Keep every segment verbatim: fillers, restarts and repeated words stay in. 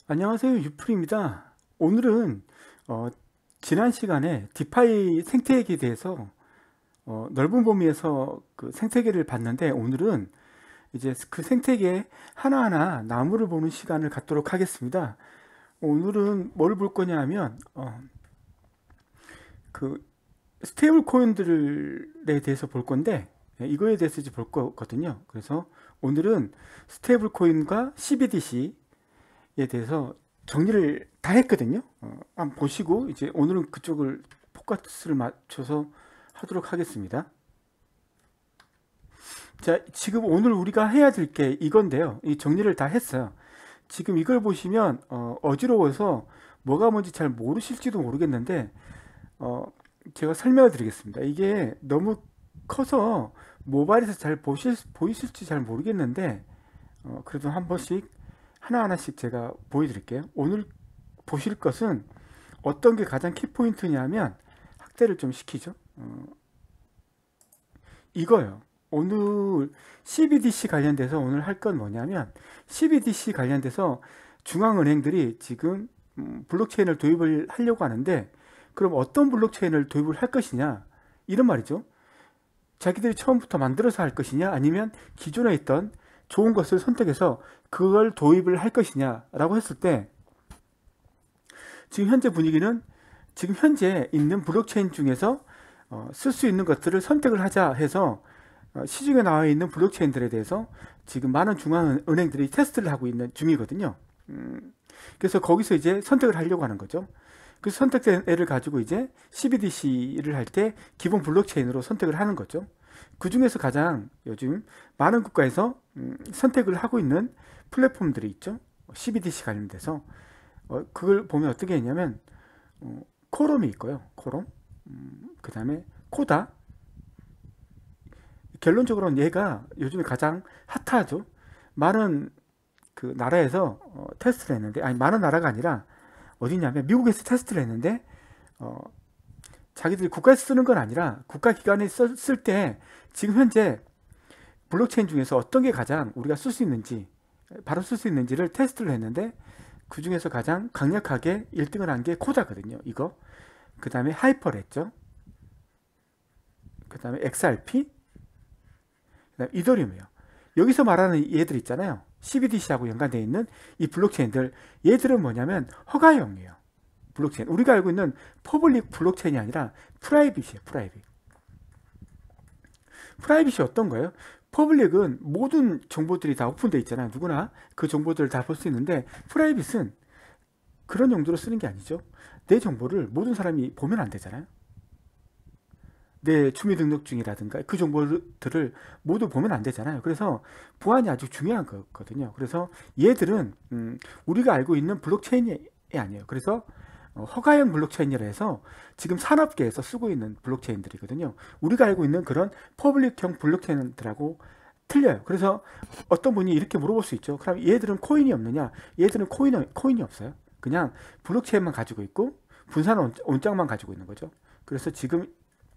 안녕하세요, 유풀입니다. 오늘은 어, 지난 시간에 디파이 생태계에 대해서 어, 넓은 범위에서 그 생태계를 봤는데, 오늘은 이제 그 생태계 하나하나 나무를 보는 시간을 갖도록 하겠습니다. 오늘은 뭘 볼 거냐 하면 어, 그 스테이블 코인들에 대해서 볼 건데, 예, 이거에 대해서 이제 볼 거거든요. 그래서 오늘은 스테이블 코인과 씨비디씨에 대해서 정리를 다 했거든요. 어, 한번 보시고 이제 오늘은 그쪽을 포커스를 맞춰서 하도록 하겠습니다. 자, 지금 오늘 우리가 해야 될 게 이건데요. 이 정리를 다 했어요. 지금 이걸 보시면 어, 어지러워서 뭐가 뭔지 잘 모르실지도 모르겠는데, 어, 제가 설명을 드리겠습니다. 이게 너무 커서 모바일에서 잘 보실, 보이실지 잘 모르겠는데, 어, 그래도 한 번씩 하나하나씩 제가 보여드릴게요. 오늘 보실 것은 어떤 게 가장 키포인트냐면, 확대를 좀 시키죠. 어, 이거요. 오늘 씨비디씨 관련돼서 오늘 할 건 뭐냐면, 씨비디씨 관련돼서 중앙은행들이 지금 음, 블록체인을 도입을 하려고 하는데, 그럼 어떤 블록체인을 도입을 할 것이냐, 이런 말이죠. 자기들이 처음부터 만들어서 할 것이냐, 아니면 기존에 있던 좋은 것을 선택해서 그걸 도입을 할 것이냐 라고 했을 때, 지금 현재 분위기는 지금 현재 있는 블록체인 중에서 어, 쓸 수 있는 것들을 선택을 하자 해서 어, 시중에 나와 있는 블록체인들에 대해서 지금 많은 중앙은행들이 테스트를 하고 있는 중이거든요. 음, 그래서 거기서 이제 선택을 하려고 하는 거죠. 그 선택된 애를 가지고 이제 씨비디씨를 할 때 기본 블록체인으로 선택을 하는 거죠. 그 중에서 가장 요즘 많은 국가에서 음, 선택을 하고 있는 플랫폼들이 있죠. 씨비디씨 관련돼서 어, 그걸 보면 어떻게 했냐면, 어, 코롬이 있고요. 코롬. 음, 그 다음에 코다. 결론적으로는 얘가 요즘에 가장 핫하죠. 많은 그 나라에서 어, 테스트를 했는데, 아니 많은 나라가 아니라 어디냐면 미국에서 테스트를 했는데, 어, 자기들이 국가에서 쓰는 건 아니라 국가기관에 쓸 때 지금 현재 블록체인 중에서 어떤 게 가장 우리가 쓸 수 있는지, 바로 쓸 수 있는지를 테스트를 했는데, 그 중에서 가장 강력하게 일 등을 한 게 코다거든요. 이거. 그 다음에 하이퍼랬죠. 그 다음에 엑스알피, 그 다음에 이더리움이요. 여기서 말하는 얘들 있잖아요. 씨비디씨하고 연관되어 있는 이 블록체인들, 얘들은 뭐냐면 허가형이에요. 블록체인. 우리가 알고 있는 퍼블릭 블록체인이 아니라 프라이빗이에요. 프라이빗. 프라이빗이 어떤 거예요? 퍼블릭은 모든 정보들이 다 오픈되어 있잖아요. 누구나 그 정보들을 다 볼 수 있는데, 프라이빗은 그런 용도로 쓰는 게 아니죠. 내 정보를 모든 사람이 보면 안 되잖아요. 내 주민등록증이라든가 그 정보들을 모두 보면 안 되잖아요. 그래서 보안이 아주 중요한 거거든요. 그래서 얘들은 음, 우리가 알고 있는 블록체인이 아니에요. 그래서 어, 허가형 블록체인이라 해서 지금 산업계에서 쓰고 있는 블록체인들이거든요. 우리가 알고 있는 그런 퍼블릭형 블록체인들하고 틀려요. 그래서 어떤 분이 이렇게 물어볼 수 있죠. 그럼 얘들은 코인이 없느냐? 얘들은 코인, 코인이 없어요. 그냥 블록체인만 가지고 있고 분산 온장만 가지고 있는 거죠. 그래서 지금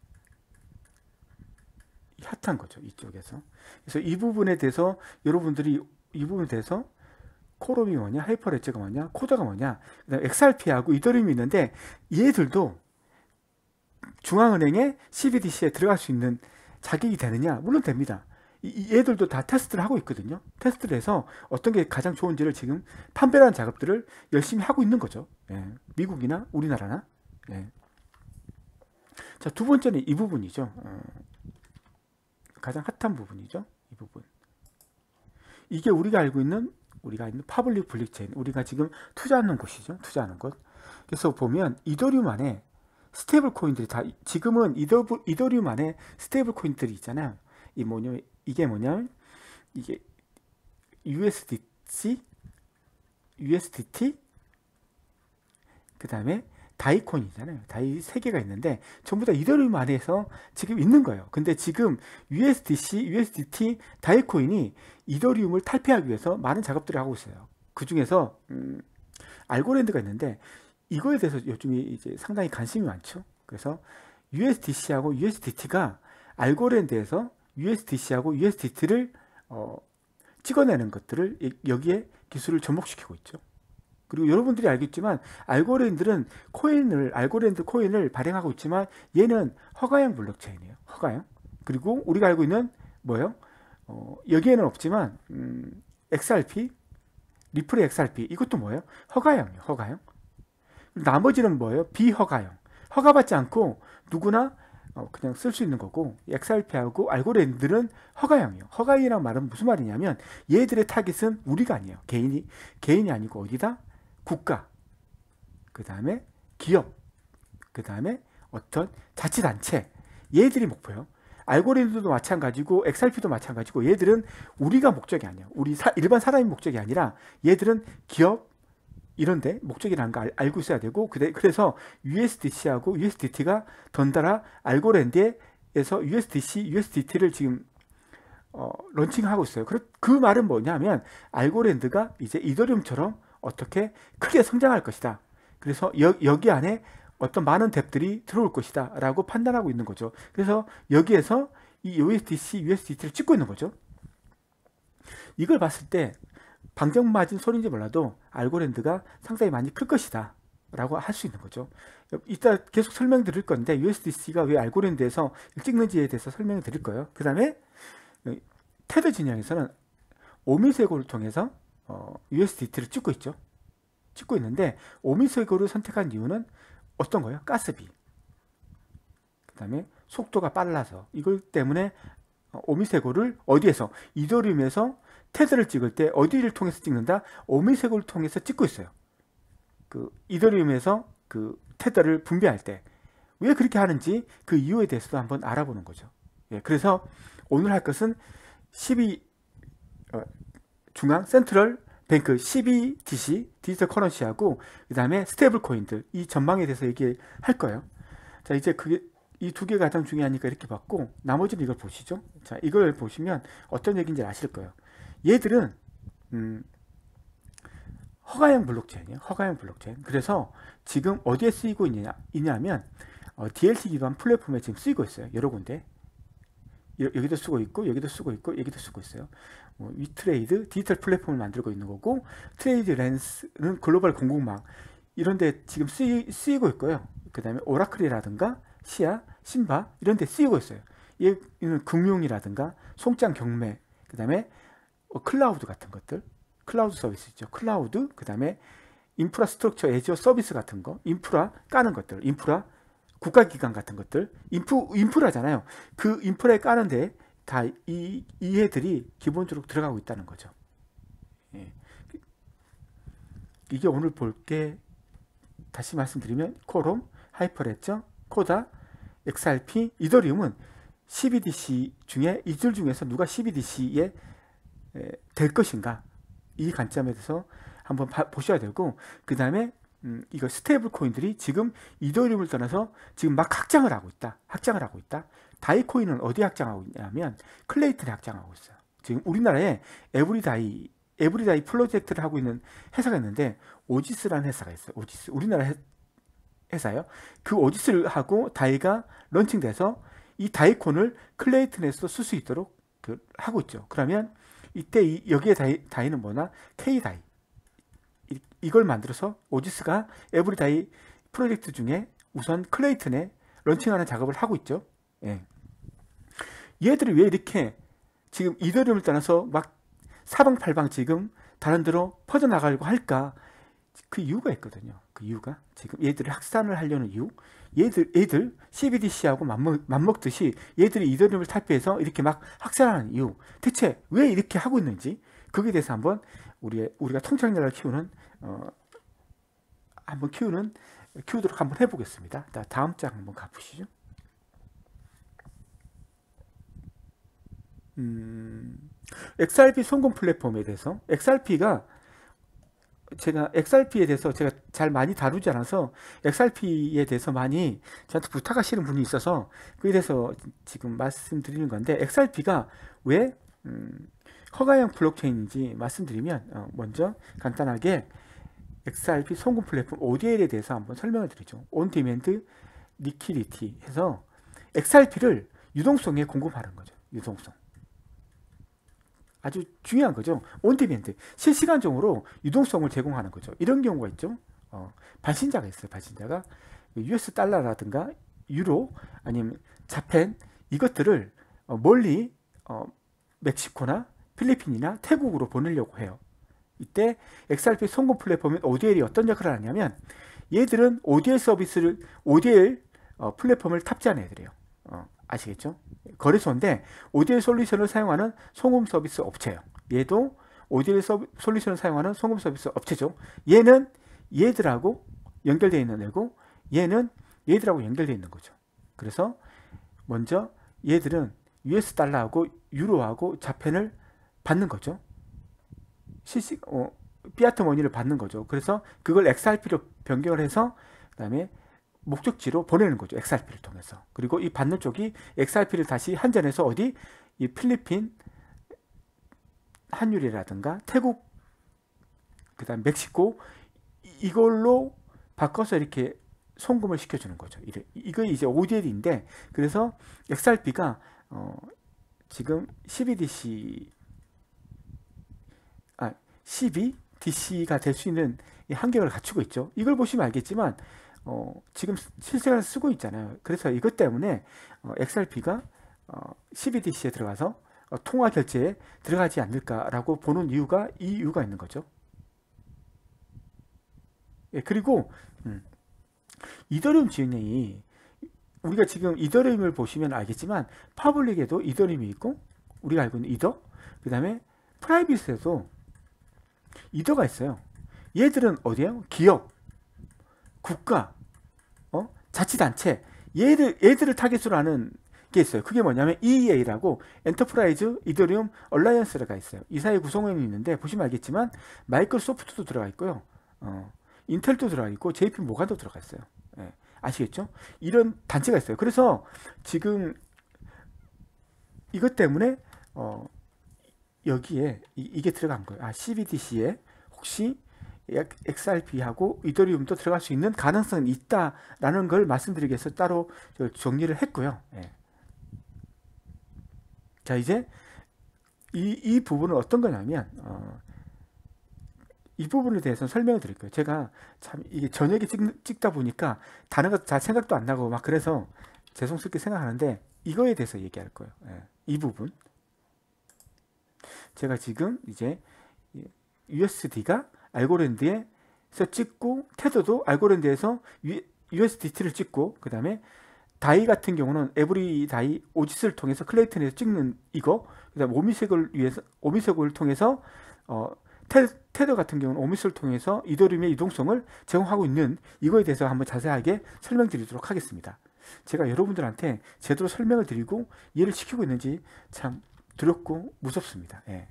핫한 거죠, 이쪽에서. 그래서 이 부분에 대해서 여러분들이 이 부분에 대해서 코롬이 뭐냐, 하이퍼레츠가 뭐냐, 코다가 뭐냐, 그다음에 엑스알피하고 이더리움이 있는데, 얘들도 중앙은행의 씨비디씨에 들어갈 수 있는 자격이 되느냐? 물론 됩니다. 이, 얘들도 다 테스트를 하고 있거든요. 테스트를 해서 어떤 게 가장 좋은지를 지금 판별하는 작업들을 열심히 하고 있는 거죠. 예. 미국이나 우리나라나. 예. 자, 두 번째는 이 부분이죠. 어, 가장 핫한 부분이죠. 이 부분. 이게 우리가 알고 있는 우리가 있는 파블릭 블록체인, 우리가 지금 투자하는 곳이죠. 투자하는 곳. 그래서 보면 이더리움 안에 스테이블 코인들이 다, 지금은 이더, 이더리움 안에 스테이블 코인들이 있잖아요. 이 뭐냐, 이게 뭐냐면 이게 유에스디씨, 유에스디티, 그 다음에 다이콘이잖아요. 다이 세 개가 있는데 전부 다 이더리움 안에서 지금 있는 거예요. 근데 지금 유에스디씨, 유에스디티, 다이코인이 이더리움을 탈피하기 위해서 많은 작업들을 하고 있어요. 그 중에서 음, 알고랜드가 있는데, 이거에 대해서 요즘에 이제 상당히 관심이 많죠. 그래서 유에스디씨하고 유에스디티가 알고랜드에서 유에스디씨하고 유에스디티를 어, 찍어내는 것들을 여기에 기술을 접목시키고 있죠. 그리고 여러분들이 알겠지만 알고랜드는 코인을 알고랜드 코인을 발행하고 있지만 얘는 허가형 블록체인이에요. 허가형. 그리고 우리가 알고 있는 뭐예요? 어, 여기에는 없지만 음, 엑스알피, 리플의 엑스알피 이것도 뭐예요? 허가형이에요. 허가형. 나머지는 뭐예요? 비허가형. 허가받지 않고 누구나 어, 그냥 쓸 수 있는 거고 엑스알피하고 알고랜드는 허가형이에요. 허가형이란 말은 무슨 말이냐면 얘들의 타깃은 우리가 아니에요. 개인이 개인이 아니고 어디다? 국가, 그 다음에 기업, 그 다음에 어떤 자치단체, 얘들이 목표예요. 알고리즘도 마찬가지고 엑스알피도 마찬가지고 얘들은 우리가 목적이 아니에요. 우리 사, 일반 사람이 목적이 아니라 얘들은 기업 이런데 목적이라는 거 알, 알고 있어야 되고 그래서 유에스디씨하고 유에스디티가 덩달아 알고랜드에서 유에스디씨, 유에스디티를 지금 어, 런칭하고 있어요. 그, 그 말은 뭐냐면 알고랜드가 이제 이더리움처럼 어떻게 크게 성장할 것이다. 그래서 여, 여기 안에 어떤 많은 뎁들이 들어올 것이다 라고 판단하고 있는 거죠. 그래서 여기에서 이 유에스디씨, 유에스디티를 찍고 있는 거죠. 이걸 봤을 때 방정 맞은 소리인지 몰라도 알고랜드가 상당히 많이 클 것이다 라고 할 수 있는 거죠. 이따 계속 설명드릴 건데 유에스디씨가 왜 알고랜드에서 찍는지에 대해서 설명을 드릴 거예요. 그 다음에 테드 진영에서는 오미세고를 통해서 어, 유에스디티를 찍고 있죠. 찍고 있는데 오미세고를 선택한 이유는 어떤 거예요? 가스비. 그 다음에 속도가 빨라서 이걸 때문에 오미세고를 어디에서? 이더리움에서 테드를 찍을 때 어디를 통해서 찍는다? 오미세고를 통해서 찍고 있어요. 그 이더리움에서 그 테드를 분배할 때 왜 그렇게 하는지 그 이유에 대해서도 한번 알아보는 거죠. 예, 그래서 오늘 할 것은 십이 어, 중앙 센트럴 뱅크 씨비디씨 디지털 커런시하고 그 다음에 스테이블 코인들 이 전망에 대해서 얘기할 거예요. 자 이제 그게 이 두 개가 가장 중요하니까 이렇게 봤고 나머지는 이걸 보시죠. 자 이걸 보시면 어떤 얘기인지 아실 거예요. 얘들은 음, 허가형 블록체인이에요. 허가형 블록체인. 그래서 지금 어디에 쓰이고 있냐, 있냐면 어, 디엘티 기반 플랫폼에 지금 쓰이고 있어요. 여러 군데. 여기도 쓰고 있고 여기도 쓰고 있고 여기도 쓰고 있어요. 뭐, 위트레이드 디지털 플랫폼을 만들고 있는 거고 트레이드 랜스는 글로벌 공급망 이런 데 지금 쓰이, 쓰이고 있고요. 그 다음에 오라클이라든가 시아, 신바 이런 데 쓰이고 있어요. 얘는 금융이라든가 송장 경매 그 다음에 어, 클라우드 같은 것들 클라우드 서비스 있죠. 클라우드 그 다음에 인프라스트럭처 애저 서비스 같은 거 인프라 까는 것들 인프라 국가기관 같은 것들 인프, 인프라잖아요. 그 인프라에 까는데 다 이 이 애들이 기본적으로 들어가고 있다는 거죠. 예. 이게 오늘 볼 게 다시 말씀드리면 코롬, 하이퍼레저, 코다, 엑스알피, 이더리움은 씨비디씨 중에 이들 중에서 누가 씨비디씨에 될 것인가 이 관점에 대해서 한번 봐, 보셔야 되고 그 다음에 음, 이거 스테이블 코인들이 지금 이더리움을 떠나서 지금 막 확장을 하고 있다. 확장을 하고 있다. 다이코인은 어디 확장하고 있냐면 클레이튼에 확장하고 있어요. 지금 우리나라에 에브리다이 에브리다이 프로젝트를 하고 있는 회사가 있는데 오지스라는 회사가 있어요. 오지스 우리나라 회, 회사예요. 그 오지스를 하고 다이가 런칭돼서 이 다이콘을 클레이튼에서 쓸 수 있도록 그, 하고 있죠. 그러면 이때 이, 여기에 다이, 다이는 뭐나 K다이 이걸 만들어서 오지스가 에브리다이 프로젝트 중에 우선 클레이튼에 런칭하는 작업을 하고 있죠. 예. 얘들이 왜 이렇게 지금 이더리움을 떠나서 막 사방팔방 지금 다른 데로 퍼져나가려고 할까? 그 이유가 있거든요. 그 이유가 지금 얘들을 확산을 하려는 이유. 얘들 얘들 씨비디씨하고 맞먹, 맞먹듯이 얘들이 이더리움을 탈피해서 이렇게 막 확산하는 이유. 대체 왜 이렇게 하고 있는지 거기에 대해서 한번 우리 우리가 통찰력을 키우는 어, 한번 키우는 키우도록 한번 해보겠습니다. 다음 장 한번 가보시죠. 음, 엑스알피 송금 플랫폼에 대해서 엑스알피가 제가 엑스알피에 대해서 제가 잘 많이 다루지 않아서 엑스알피에 대해서 많이 저한테 부탁하시는 분이 있어서 그에 대해서 지금 말씀드리는 건데 엑스알피가 왜 음, 허가형 블록체인인지 말씀드리면 어, 먼저 간단하게 엑스알피 송금 플랫폼 오디엘에 대해서 한번 설명을 드리죠. 온디맨드 리퀴디티 해서 엑스알피를 유동성에 공급하는 거죠. 유동성. 아주 중요한 거죠. 온디맨드, 실시간적으로 유동성을 제공하는 거죠. 이런 경우가 있죠. 어, 발신자가 있어요. 발신자가 유에스 달러라든가 유로 아니면 자펜 이것들을 어, 멀리 어, 멕시코나 필리핀이나 태국으로 보내려고 해요. 이때 엑스알피 송금 플랫폼인 오디엘이 어떤 역할을 하냐면 얘들은 오디엘 서비스를 오디엘 어, 플랫폼을 탑재하는 애들이에요. 어, 아시겠죠? 거래소인데 오디엘 솔루션을 사용하는 송금 서비스 업체예요. 얘도 오디엘 서비, 솔루션을 사용하는 송금 서비스 업체죠. 얘는 얘들하고 연결되어 있는 애고 얘는 얘들하고 연결되어 있는 거죠. 그래서 먼저 얘들은 유에스 달러하고 유로하고 자펜을 받는 거죠. 실시 어, 피아트 머니를 받는 거죠. 그래서 그걸 엑스알피로 변경을 해서 그다음에 목적지로 보내는 거죠. 엑스알피를 통해서. 그리고 이 받는 쪽이 엑스알피를 다시 환전해서 어디 이 필리핀 환율이라든가 태국 그다음 멕시코 이걸로 바꿔서 이렇게 송금을 시켜주는 거죠. 이거 이제 오디엘인데 그래서 엑스알피가 어, 지금 씨비디씨 아 씨비디씨가 될 수 있는 한계를 갖추고 있죠. 이걸 보시면 알겠지만 어, 지금 실생활 쓰고 있잖아요. 그래서 이것 때문에 어, 엑스알피가 어, 씨비디씨에 들어가서 어, 통화 결제에 들어가지 않을까라고 보는 이유가 이 이유가 있는 거죠. 예, 그리고 음, 이더리움 지은행이 우리가 지금 이더리움을 보시면 알겠지만 파블릭에도 이더리움이 있고 우리가 알고 있는 이더 그 다음에 프라이빗에도 이더가 있어요. 얘들은 어디에요? 기업, 국가, 어? 자치단체 얘들, 얘들을 타겟으로 하는 게 있어요. 그게 뭐냐면 이이에이라고 엔터프라이즈 이더리움 얼라이언스가 있어요. 이 사이 구성원이 있는데 보시면 알겠지만 마이크로소프트도 들어가 있고요. 어, 인텔도 들어가 있고 제이피 모간도 들어가 있어요. 예, 아시겠죠? 이런 단체가 있어요. 그래서 지금 이것 때문에 어, 여기에 이, 이게 들어간 거예요. 아, 씨비디씨에 혹시 엑스알피하고 이더리움도 들어갈 수 있는 가능성이 있다라는 걸 말씀드리기 위해서 따로 정리를 했고요. 예. 자, 이제 이, 이 부분은 어떤 거냐면 어, 이 부분에 대해서 설명을 드릴 거예요. 제가 참 이게 저녁에 찍, 찍다 보니까 단어가 잘 생각도 안 나고 막 그래서 죄송스럽게 생각하는데 이거에 대해서 얘기할 거예요. 예. 이 부분 제가 지금 이제 유에스디가 알고랜드에서 찍고 테더도 알고랜드에서 유에스디티를 찍고 그 다음에 다이 같은 경우는 에브리 다이 오짓을 통해서 클레이튼에서 찍는 이거 그 다음에 오미색을 위해서 오미색을 통해서 어, 테, 테더 같은 경우는 오미색을 통해서 이더리움의 이동성을 제공하고 있는 이거에 대해서 한번 자세하게 설명드리도록 하겠습니다. 제가 여러분들한테 제대로 설명을 드리고 이해를 시키고 있는지 참 두렵고 무섭습니다. 예.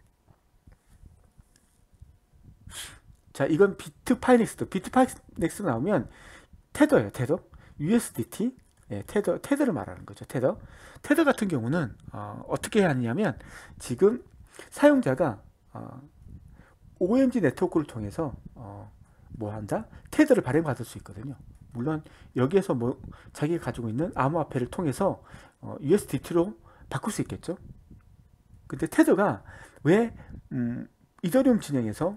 자, 이건 비트파이넥스도 비트파이넥스 나오면 테더예요. 테더 유에스디티 예, 테더 테더를 말하는 거죠. 테더 테더 같은 경우는 어, 어떻게 하느냐면 지금 사용자가 어, 오엠지 네트워크를 통해서 어, 뭐 한다? 테더를 발행받을 수 있거든요. 물론 여기에서 뭐 자기가 가지고 있는 암호화폐를 통해서 어, 유에스디티로 바꿀 수 있겠죠. 근데 테더가 왜 음, 이더리움 진영에서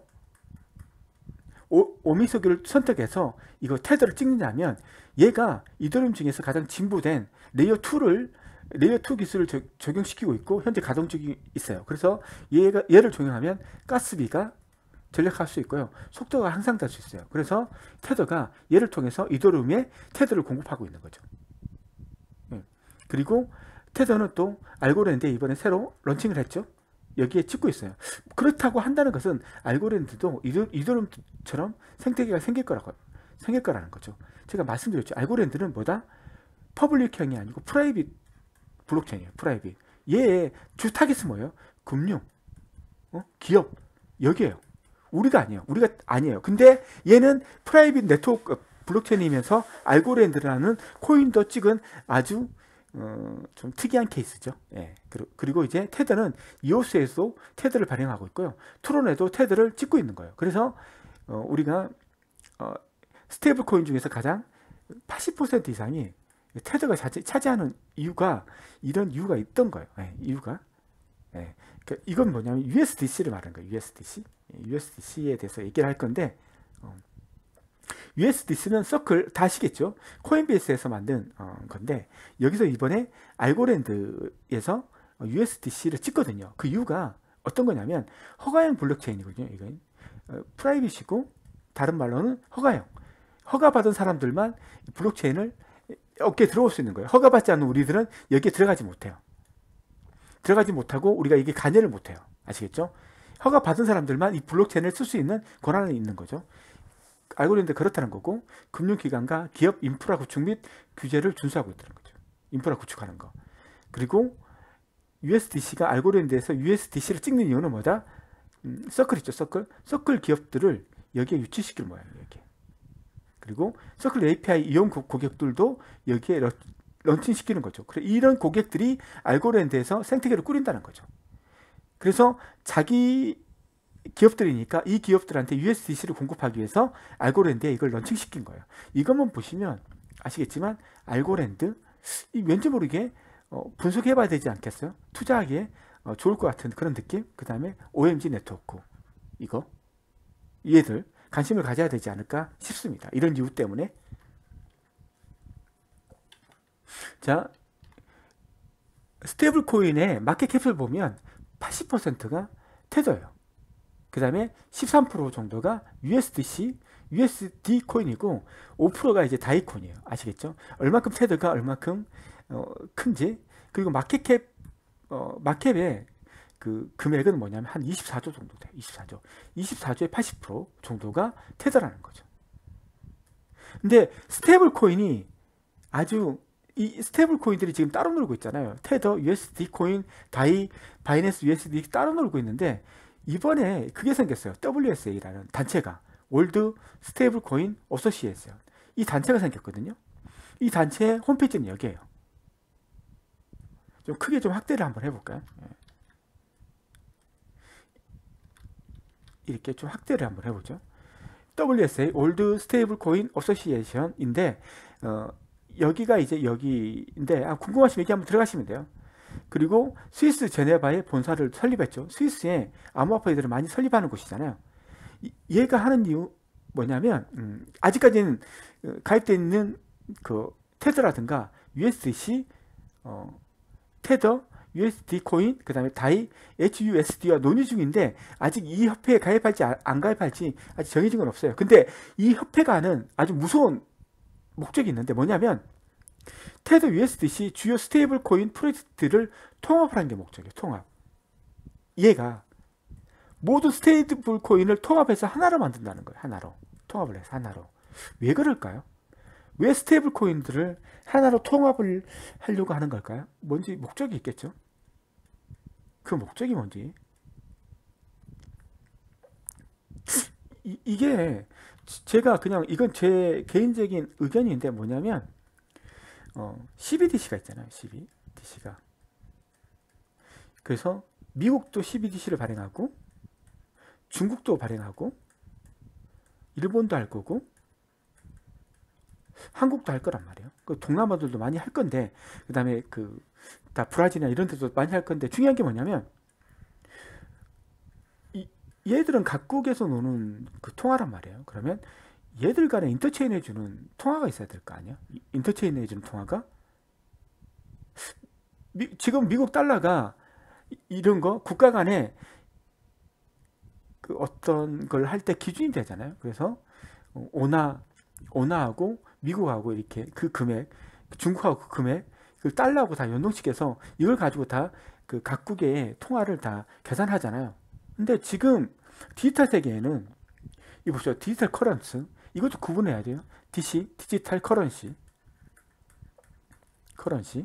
오, 오미석유를 선택해서 이거 테더를 찍느냐면 얘가 이더리움 중에서 가장 진보된 레이어 이를 레이어 이 기술을 저, 적용시키고 있고 현재 가동 중에 있어요. 그래서 얘가 얘를 적용하면 가스비가 절약할 수 있고요. 속도가 향상될 수 있어요. 그래서 테더가 얘를 통해서 이더리움에 테더를 공급하고 있는 거죠. 네. 그리고 테더는 또 알고랜드에 이번에 새로 런칭을 했죠. 여기에 찍고 있어요. 그렇다고 한다는 것은 알고랜드도 이더리움처럼 생태계가 생길 거라고 생길 거라는 거죠. 제가 말씀드렸죠. 알고랜드는 뭐다? 퍼블릭형이 아니고 프라이빗 블록체인이에요. 프라이빗. 얘의 주 타겟은 뭐예요? 금융, 어? 기업 여기에요. 우리가 아니에요. 우리가 아니에요. 근데 얘는 프라이빗 네트워크 블록체인이면서 알고랜드라는 코인도 찍은 아주 어, 좀 특이한 케이스죠. 예. 그리고 이제 테더는 이오스에서도 테더를 발행하고 있고요. 트론에도 테더를 찍고 있는 거예요. 그래서 어, 우리가 어, 스테이블 코인 중에서 가장 팔십 퍼센트 이상이 테더가 차지, 차지하는 이유가 이런 이유가 있던 거예요. 예, 이유가 예. 그러니까 이건 뭐냐면 유에스디씨를 말하는 거예요. 유에스디씨. 유에스디씨에 대해서 얘기를 할 건데 어, 유에스디씨는 서클 다 아시겠죠? 코인베이스에서 만든 어, 건데 여기서 이번에 알고랜드에서 유에스디씨를 찍거든요. 그 이유가 어떤 거냐면 허가형 블록체인이거든요. 이건 어, 프라이빗이고 다른 말로는 허가형. 허가받은 사람들만 블록체인을 어깨에 들어올 수 있는 거예요. 허가받지 않는 우리들은 여기에 들어가지 못해요. 들어가지 못하고 우리가 이게 관여를 못해요. 아시겠죠? 허가받은 사람들만 이 블록체인을 쓸 수 있는 권한이 있는 거죠. 알고랜드 그렇다는 거고 금융기관과 기업 인프라 구축 및 규제를 준수하고 있다는 거죠. 인프라 구축하는 거. 그리고 유에스디씨가 알고랜드에서 유에스디씨를 찍는 이유는 뭐다? 음, 서클 있죠. 서클. 서클 기업들을 여기에 유치시킬 모양이에요. 여기에. 그리고 서클 에이피아이 이용 고객들도 여기에 러, 런칭시키는 거죠. 그래서 이런 고객들이 알고랜드에서 생태계를 꾸린다는 거죠. 그래서 자기 기업들이니까 이 기업들한테 유에스디씨를 공급하기 위해서 알고랜드에 이걸 런칭시킨 거예요. 이것만 보시면 아시겠지만 알고랜드 왠지 모르게 어, 분석해봐야 되지 않겠어요? 투자하기에 어, 좋을 것 같은 그런 느낌. 그 다음에 오엠지 네트워크 이거 얘들 관심을 가져야 되지 않을까 싶습니다. 이런 이유 때문에. 자, 스테이블 코인의 마켓 캡을 보면 팔십 퍼센트가 테더예요. 그 다음에 십삼 퍼센트 정도가 유에스디씨, 유에스디 코인이고 오 퍼센트가 이제 다이 코인이에요. 아시겠죠? 얼마큼 테더가 얼마큼 어, 큰지. 그리고 마켓캡 어, 마켓의 그 금액은 뭐냐면 한 이십사조 정도 돼요. 이십사조. 이십사조의 팔십 퍼센트 정도가 테더라는 거죠. 근데 스테이블 코인이 아주 이 스테이블 코인들이 지금 따로 놀고 있잖아요. 테더, 유에스디 코인, 다이, 바이낸스 유에스디 따로 놀고 있는데 이번에 그게 생겼어요. 더블유에스에이라는 단체가 월드 스테이블 코인 어소시에이션 이 단체가 생겼거든요. 이 단체의 홈페이지는 여기에요. 좀 크게 좀 확대를 한번 해볼까요? 이렇게 좀 확대를 한번 해보죠. 더블유에스에이 월드 스테이블 코인 어소시에이션인데 어, 여기가 이제 여기인데 아, 궁금하시면 여기 한번 들어가시면 돼요. 그리고 스위스 제네바에 본사를 설립했죠. 스위스에 암호화폐들을 많이 설립하는 곳이잖아요. 이, 얘가 하는 이유 뭐냐면 음, 아직까지는 가입되어 있는 그 테더라든가 유에스디씨, 어, 테더, 유에스디 코인, 그 다음에 다이, 에이치유에스디와 논의 중인데 아직 이 협회에 가입할지 안 가입할지 아직 정해진 건 없어요. 근데 이 협회가 하는 아주 무서운 목적이 있는데 뭐냐면 테더 유에스디씨 주요 스테이블 코인 프로젝트를 통합하는 게 목적이에요. 통합. 얘가 모든 스테이블 코인을 통합해서 하나로 만든다는 거예요. 하나로. 통합을 해서 하나로. 왜 그럴까요? 왜 스테이블 코인들을 하나로 통합을 하려고 하는 걸까요? 뭔지 목적이 있겠죠? 그 목적이 뭔지. 이, 이게 제가 그냥 이건 제 개인적인 의견인데 뭐냐면 어, 씨비디씨가 있잖아요. 씨비디씨가. 그래서 미국도 씨비디씨를 발행하고 중국도 발행하고 일본도 할 거고 한국도 할 거란 말이에요. 그 동남아들도 많이 할 건데 그 다음에 그 다 브라질이나 이런 데도 많이 할 건데 중요한 게 뭐냐면 이, 얘들은 각국에서 노는 그 통화란 말이에요. 그러면 얘들 간에 인터체인 해주는 통화가 있어야 될 거 아니야? 인터체인 해주는 통화가 미, 지금 미국 달러가 이런 거 국가 간에 그 어떤 걸 할 때 기준이 되잖아요. 그래서 오나 오나하고 미국하고 이렇게 그 금액, 중국하고 그 금액, 그 달러하고 다 연동시켜서 이걸 가지고 다 그 각국의 통화를 다 계산하잖아요. 근데 지금 디지털 세계에는 이 보시죠. 디지털 커런스 이것도 구분해야 돼요. 디씨 디지털 커런시 커런시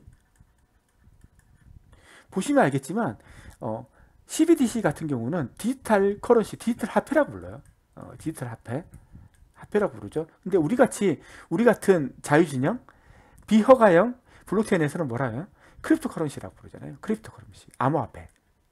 보시면 알겠지만 어, 씨비디씨 같은 경우는 디지털 커런시 디지털 화폐라고 불러요. 어, 디지털 화폐 화폐라고 부르죠. 근데 우리 같이 우리 같은 자유진영 비허가형 블록체인에서는 뭐라 해요? 크립토 커런시라고 부르잖아요. 크립토 커런시 암호화폐.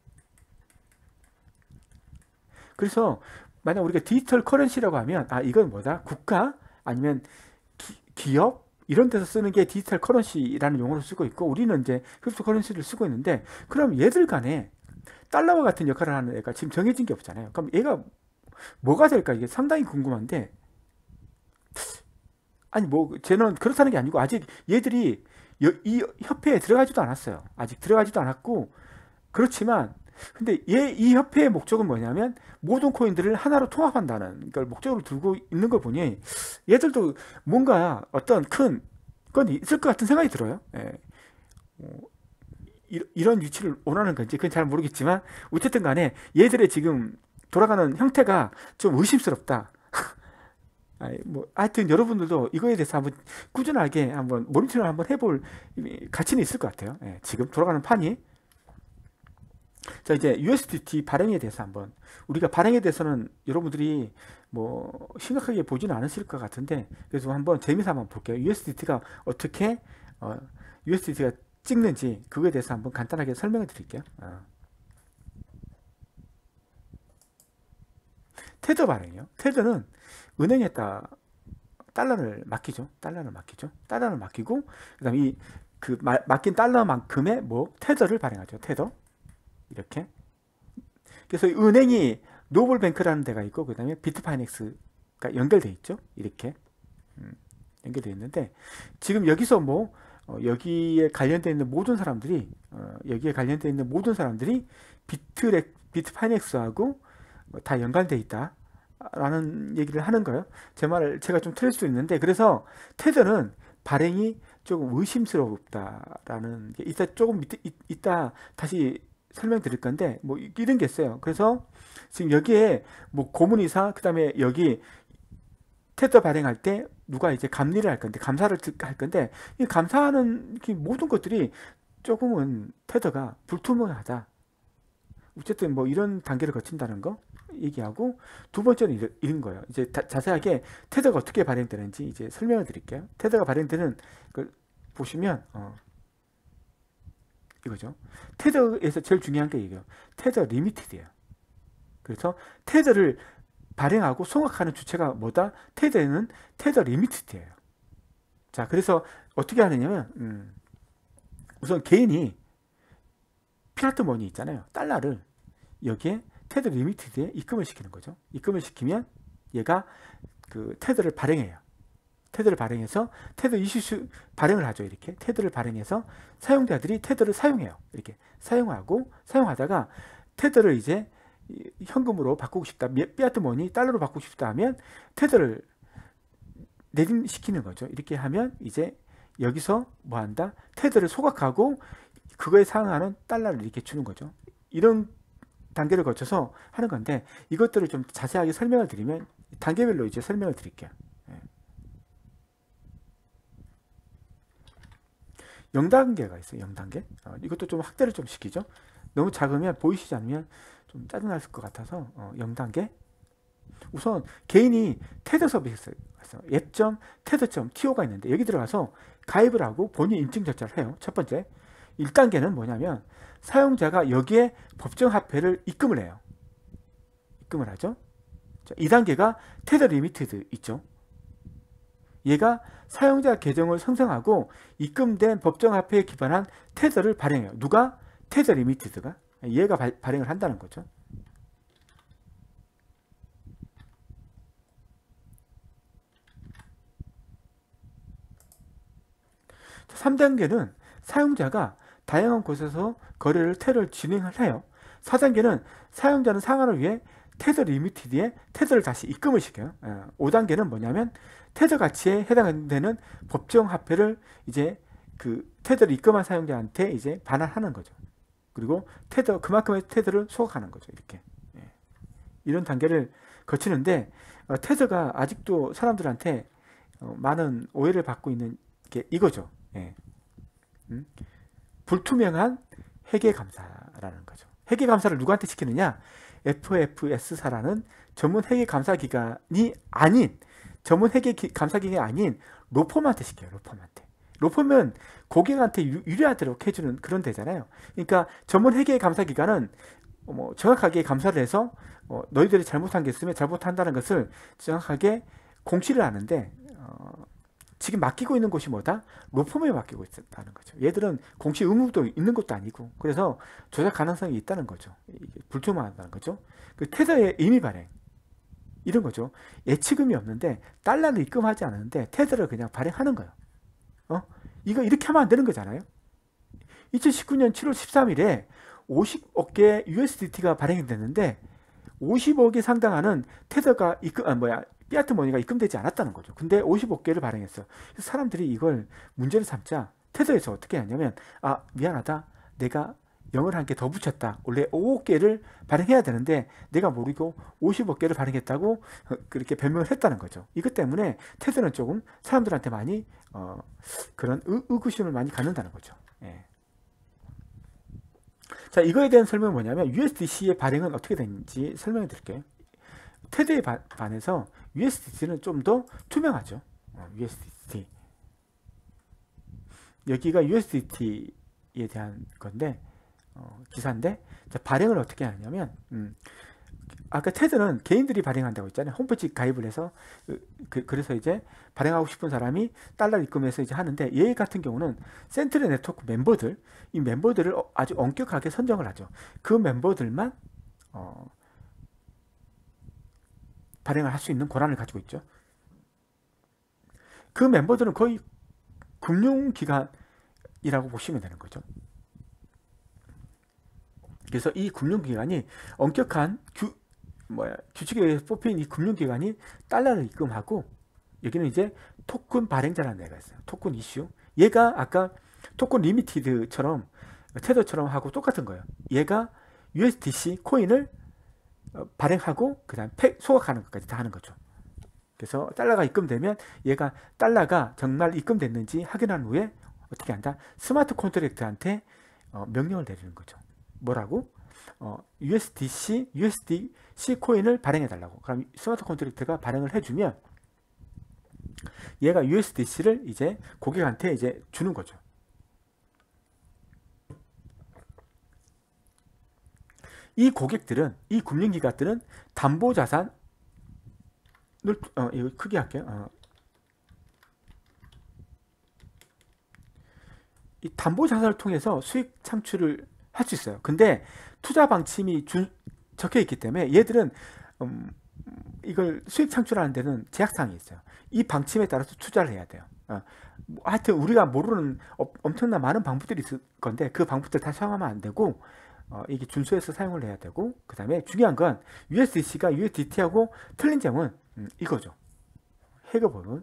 그래서 만약 우리가 디지털 커런시라고 하면 아 이건 뭐다? 국가 아니면 기, 기업 이런 데서 쓰는 게 디지털 커런시라는 용어를 쓰고 있고 우리는 이제 크립토 커런시를 쓰고 있는데 그럼 얘들 간에 달러와 같은 역할을 하는 애가 지금 정해진 게 없잖아요. 그럼 얘가 뭐가 될까? 이게 상당히 궁금한데, 아니 뭐 쟤는 그렇다는 게 아니고 아직 얘들이 여- 이 협회에 들어가지도 않았어요. 아직 들어가지도 않았고, 그렇지만 근데 얘 이 협회의 목적은 뭐냐면 모든 코인들을 하나로 통합한다는 걸 목적으로 두고 있는 걸 보니 얘들도 뭔가 어떤 큰 건 있을 것 같은 생각이 들어요. 예. 어, 이, 이런 위치를 원하는 건지 그건 잘 모르겠지만 어쨌든 간에 얘들의 지금 돌아가는 형태가 좀 의심스럽다. 아이, 뭐 하여튼 여러분들도 이거에 대해서 한번 꾸준하게 한번 모니터링을 한번 해볼 가치는 있을 것 같아요. 예, 지금 돌아가는 판이. 자, 이제 유에스디티 발행에 대해서 한번, 우리가 발행에 대해서는 여러분들이 뭐 심각하게 보지는 않으실 것 같은데 그래서 한번 재미삼아 한번 볼게요. 유에스디티가 어떻게 어, 유에스디티가 찍는지 그거에 대해서 한번 간단하게 설명을 드릴게요. 어. 테더 발행이요. 테더는 은행에다 달러를 맡기죠. 달러를 맡기죠. 달러를 맡기고 그다음에 이 그 맡긴 달러만큼의 뭐 테더를 발행하죠. 테더. 이렇게. 그래서 은행이 노블뱅크라는 데가 있고 그다음에 비트파이넥스가 연결돼 있죠. 이렇게 음, 연결돼 있는데 지금 여기서 뭐 어, 여기에 관련돼 있는 모든 사람들이 어, 여기에 관련돼 있는 모든 사람들이 비트렉 비트파이넥스하고 어, 다 연관돼 있다라는 얘기를 하는 거예요. 제 말을 제가 좀 틀릴 수도 있는데 그래서 테더는 발행이 조금 의심스럽다라는 게 이따 조금 이따, 이따 다시 설명드릴 건데 뭐 이런 게 있어요. 그래서 지금 여기에 뭐 고문이사 그다음에 여기 테더 발행할 때 누가 이제 감리를 할 건데 감사를 할 건데 이 감사하는 모든 것들이 조금은 테더가 불투명하다. 어쨌든 뭐 이런 단계를 거친다는 거 얘기하고 두 번째는 이런, 이런 거예요. 이제 다, 자세하게 테더가 어떻게 발행되는지 이제 설명을 드릴게요. 테더가 발행되는 걸 보시면 어, 이거죠. 테더에서 제일 중요한 게 이게요. 테더 리미티드예요. 그래서 테더를 발행하고 송악하는 주체가 뭐다? 테더는 테더 리미티드예요. 자, 그래서 어떻게 하느냐면 음, 우선 개인이 피아트 머니 있잖아요. 달러를 여기에 테더 리미티드에 입금을 시키는 거죠. 입금을 시키면 얘가 그 테더를 발행해요. 테더를 발행해서 테더 이슈 발행을 하죠. 이렇게 테더를 발행해서 사용자들이 테더를 사용해요. 이렇게 사용하고 사용하다가 테더를 이제 현금으로 바꾸고 싶다. 피아트 머니 달러로 바꾸고 싶다 하면 테더를 내림시키는 거죠. 이렇게 하면 이제 여기서 뭐 한다? 테더를 소각하고 그거에 상응하는 달러를 이렇게 주는 거죠. 이런 단계를 거쳐서 하는 건데 이것들을 좀 자세하게 설명을 드리면 단계별로 이제 설명을 드릴게요. 영 단계가 있어요. 영 단계. 어, 이것도 좀 확대를 좀 시키죠. 너무 작으면 보이시지 않으면 좀 짜증날 것 같아서 어, 영 단계. 우선 개인이 테더 서비스 앱 점 테더 점 티오가 있는데 여기 들어가서 가입을 하고 본인 인증 절차를 해요. 첫 번째. 일 단계는 뭐냐면 사용자가 여기에 법정 화폐를 입금을 해요. 입금을 하죠. 자, 이 단계가 테더 리미티드 있죠. 얘가 사용자 계정을 생성하고 입금된 법정화폐에 기반한 테더를 발행해요. 누가? 테더 리미티드가. 얘가 발, 발행을 한다는 거죠. 삼 단계는 사용자가 다양한 곳에서 거래를 테더를 진행을 해요. 사 단계는 사용자는 상환을 위해 테더 리미티드에 테더를 다시 입금을 시켜요. 오 단계는 뭐냐면 테더 가치에 해당되는 법정 화폐를 이제 그 테더를 입금한 사용자한테 이제 반환하는 거죠. 그리고 테더 그만큼의 테더를 소각하는 거죠. 이렇게 예. 이런 단계를 거치는데 어, 테더가 아직도 사람들한테 어, 많은 오해를 받고 있는 게 이거죠. 예. 음? 불투명한 회계 감사라는 거죠. 회계 감사를 누구한테 시키느냐? 에프에프에스사라는 전문 회계 감사 기관이 아닌 전문 회계 감사 기관이 아닌 로펌한테 시켜요. 로펌한테. 로펌은 고객한테 유리하도록 해주는 그런 데잖아요. 그러니까 전문 회계 감사 기관은 뭐 정확하게 감사를 해서 어 너희들이 잘못한 게 있으면 잘못한다는 것을 정확하게 공시를 하는데 어 지금 맡기고 있는 곳이 뭐다? 로펌에 맡기고 있다는 거죠. 얘들은 공시 의무도 있는 것도 아니고, 그래서 조작 가능성이 있다는 거죠. 불투명하다는 거죠. 그 테더의 임의 발행 이런 거죠. 예치금이 없는데 달러를 입금하지 않았는데 테더를 그냥 발행하는 거예요. 어? 이거 이렇게 하면 안 되는 거잖아요. 이천십구 년 칠월 십삼일에 오십억 개의 유에스디티가 발행이 됐는데 오십억에 상당하는 테더가 입금, 아, 뭐야, 피아트 머니가 입금되지 않았다는 거죠. 근데 오십억 개를 발행했어요. 그래서 사람들이 이걸 문제를 삼자 테더에서 어떻게 하냐면, 아, 미안하다. 내가 영을 한 개 더 붙였다. 원래 오억 개를 발행해야 되는데 내가 모르고 오십억 개를 발행했다고 그렇게 변명을 했다는 거죠. 이것 때문에 테더는 조금 사람들한테 많이 어, 그런 의, 의구심을 많이 갖는다는 거죠. 예. 자, 이거에 대한 설명은 뭐냐면 유에스디씨의 발행은 어떻게 되는지 설명해 드릴게요. 테더에 반해서 유에스디티는 좀 더 투명하죠. 어, 유에스디티. 여기가 유에스디티에 대한 건데 어, 기사인데, 자, 발행을 어떻게 하냐면 음, 아까 테드는 개인들이 발행한다고 했잖아요. 홈페이지 가입을 해서 그, 그래서 이제 발행하고 싶은 사람이 달러 입금해서 이제 하는데, 얘 같은 경우는 센트럴 네트워크 멤버들, 이 멤버들을 아주 엄격하게 선정을 하죠. 그 멤버들만 어, 발행을 할 수 있는 권한을 가지고 있죠. 그 멤버들은 거의 금융기관이라고 보시면 되는 거죠. 그래서 이 금융기관이 엄격한 규, 뭐야, 규칙에 의해서 뽑힌 이 금융기관이 달러를 입금하고, 여기는 이제 토큰 발행자라는 애가 있어요. 토큰 이슈. 얘가 아까 토큰 리미티드처럼 테더처럼 하고 똑같은 거예요. 얘가 유에스디씨 코인을 발행하고 그 다음 소각하는 것까지 다 하는 거죠. 그래서 달러가 입금되면 얘가 달러가 정말 입금됐는지 확인한 후에 어떻게 한다? 스마트 컨트랙트한테 어, 명령을 내리는 거죠. 뭐라고? 어, 유에스디씨, 유에스디씨 코인을 발행해 달라고. 그럼 스마트 컨트랙트가 발행을 해주면 얘가 유에스디씨를 이제 고객한테 이제 주는 거죠. 이 고객들은, 이 금융기관들은 담보자산을, 어, 이거 크게 할게요. 어. 이 담보자산을 통해서 수익 창출을 할 수 있어요. 근데 투자 방침이 주, 적혀 있기 때문에 얘들은 음, 이걸 수익 창출하는 데는 제약사항이 있어요. 이 방침에 따라서 투자를 해야 돼요. 어, 하여튼 우리가 모르는 어, 엄청난 많은 방법들이 있을 건데 그 방법들 다 사용하면 안 되고, 어, 이게 준수해서 사용을 해야 되고, 그 다음에 중요한 건 유에스디씨가 유에스디티하고 틀린 점은 음, 이거죠. 해결법은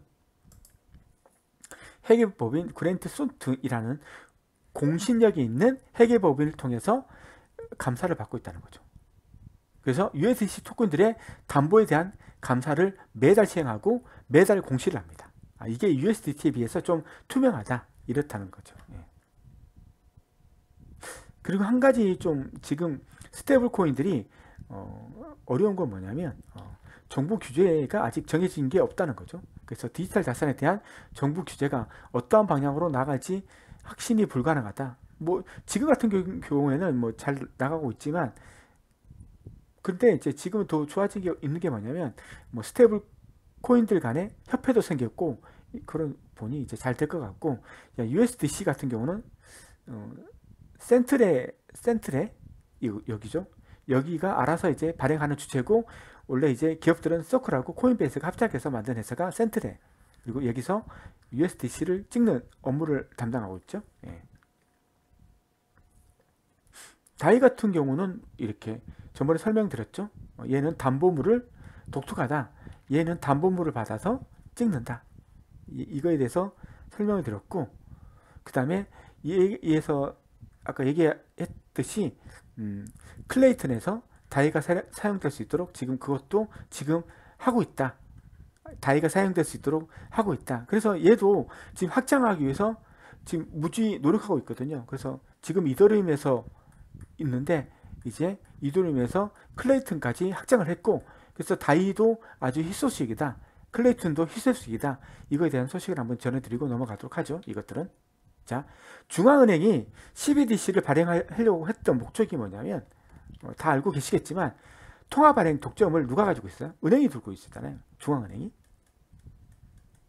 해결법인 그랜트 순트이라는 공신력이 있는 회계법인을 통해서 감사를 받고 있다는 거죠. 그래서 유에스디씨 토큰들의 담보에 대한 감사를 매달 시행하고 매달 공시를 합니다. 아, 이게 유에스디티에 비해서 좀 투명하다, 이렇다는 거죠. 예. 그리고 한 가지 좀 지금 스테이블 코인들이 어, 어려운 건 뭐냐면 어, 정부 규제가 아직 정해진 게 없다는 거죠. 그래서 디지털 자산에 대한 정부 규제가 어떠한 방향으로 나갈지 확신이 불가능하다. 뭐 지금 같은 경우에는 뭐 잘 나가고 있지만, 근데 이제 지금은 더 좋아진 게 있는 게 뭐냐면 뭐 스테이블 코인들 간에 협회도 생겼고, 그런 보니 이제 잘 될 것 같고, 유에스디씨 같은 경우는 어, 센트레 센트레 여기죠. 여기가 알아서 이제 발행하는 주체고, 원래 이제 기업들은 서클하고 코인베이스가 합작해서 만든 회사가 센트레, 그리고 여기서 유에스디씨를 찍는 업무를 담당하고 있죠. 예. 다이 같은 경우는 이렇게 전번에 설명드렸죠. 얘는 담보물을 독특하다. 얘는 담보물을 받아서 찍는다. 이, 이거에 대해서 설명을 드렸고, 그 다음에 얘에서 아까 얘기했듯이 음, 클레이튼에서 다이가 사, 사용될 수 있도록 지금 그것도 지금 하고 있다. 다이가 사용될 수 있도록 하고 있다. 그래서 얘도 지금 확장하기 위해서 지금 무지 노력하고 있거든요. 그래서 지금 이더리움에서 있는데 이제 이더리움에서 클레이튼까지 확장을 했고, 그래서 다이도 아주 희소식이다. 클레이튼도 희소식이다. 이거에 대한 소식을 한번 전해드리고 넘어가도록 하죠. 이것들은. 자, 중앙은행이 씨비디씨를 발행하려고 했던 목적이 뭐냐면, 어, 다 알고 계시겠지만 통화 발행 독점을 누가 가지고 있어요? 은행이 들고 있었잖아요. 중앙은행이.